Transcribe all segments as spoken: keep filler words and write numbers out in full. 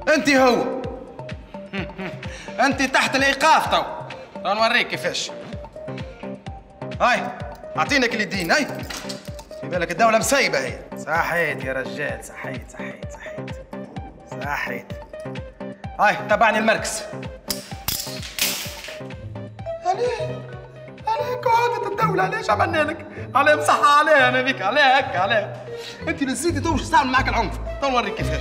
انت هو. انت تحت الايقاف تو. تو نوريك كيفاش. هاي اعطينك اليدين. هاي في بالك الدولة مسيبة هي. صحيت يا رجال، صحيت صحيت صحيت صحيت. هاي تبعني المركز. عليه عليك عودة الدولة، علاش عملنا لك؟ عليه مصحة عليه انا بيك، عليه هكا عليه. انت نسيتي تو باش تستعمل معاك العنف، تو نوريك كيفاش.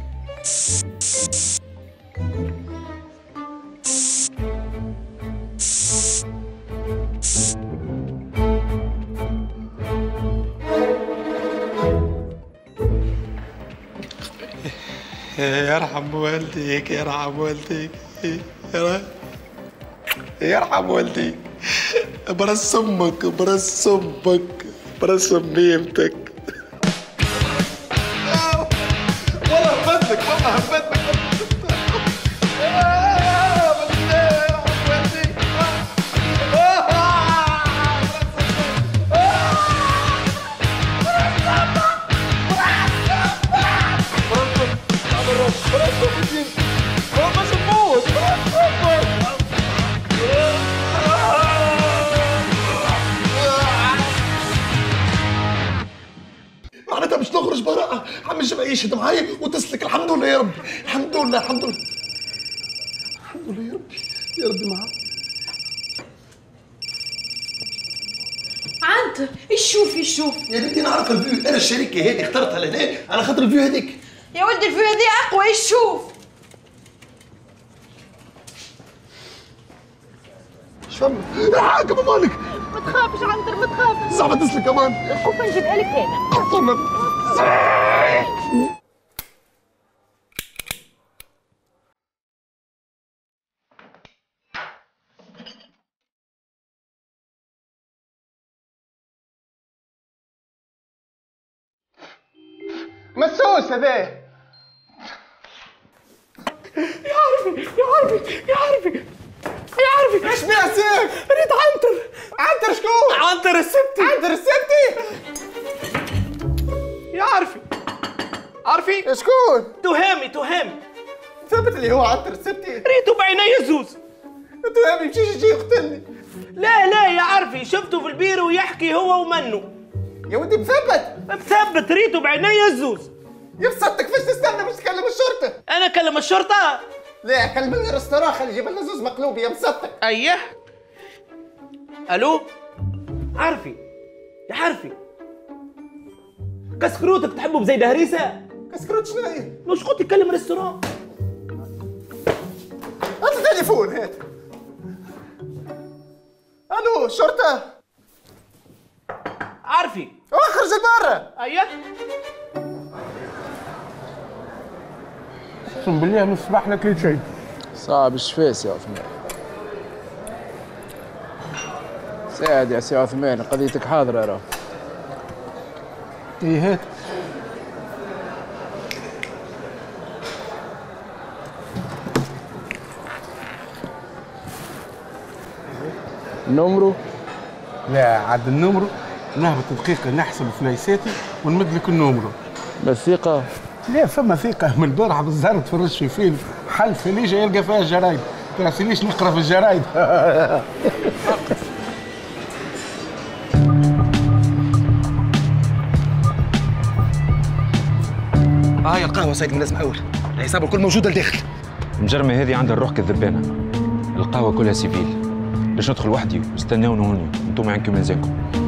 يرحم والديك يرحم والديك يرحم والديك. برس امك برس امك برس ميمتك. والله هبتك والله هبتك. معناتها باش نخرج براءة. عم الجمعية يشهد معايا وتسلك. الحمد لله يا ربي، الحمد لله الحمد لله الحمد لله يا ربي يا ربي معاك. عنتر ايش شوف ايش شوف يا بنتي نعرف الفيو، انا الشركة هذه اخترتها لهنا على خاطر الفيو هذيك. يا ولدي الفيو هذه اقوى. ايش شوف؟ ايش فما؟ الحاكم مالك. ما تخافش عنتر ما تخافش. زعما تسلك كمان. الخوف نجيبها لك هنا. مسوس هذا. يا عرفي يا عرفي يا عرفي يا عرفي. ايش بيها سيف؟ ريت عنتر. عنتر شكون؟ عنتر السبتي. عنتر السبتي؟ يا عرفي عرفي شكون؟ تهامي تهامي. ثبت اللي هو عنتر السبتي. ريته بعيني الزوز. تهامي يمشي يجي يقتلني. لا لا يا عرفي شفته في البير ويحكي هو ومنه. يا ودي مثبت مثبت ريته بعيني الزوز. يفسدتك كيفاش تستنى باش تكلم الشرطة؟ انا اكلم الشرطة؟ لا كلمني الرستوران خلي يجيب لنا زوز مقلوب يا مسطك. ايه الو عرفي يا عرفي كسكروتك تحبه بزيد هريسة؟ كسكروت شنو هي؟ مش قلت يكلم الرستوران؟ هات التليفون هات. الو شرطة. عرفي اخرج لبرا. ايه اقسم بالله من الصباح لا كليت شيء. صعب الشفاس يا عثمان. ساعد يا سي عثمان قضيتك حاضرة راه. اي هات. النمرو؟ لا عاد النمرو نهبط دقيقة نحسب فليساتي ونمد لك النمرو. بالثقة؟ لا فما ثقة. من البارحة بالزهر تفرج في فيلم حلف اللي جا يلقى فيها الجرايد. تنسينيش نقرا في الجرايد. هاي القهوة سيد ملازم أول. الحساب الكل موجود لداخل. المجرمة هذه عندها الروح كالذبانة. القهوة كلها سيفيل. باش ندخل وحدي واستناونا هوني، انتم عندكم ملزمكم.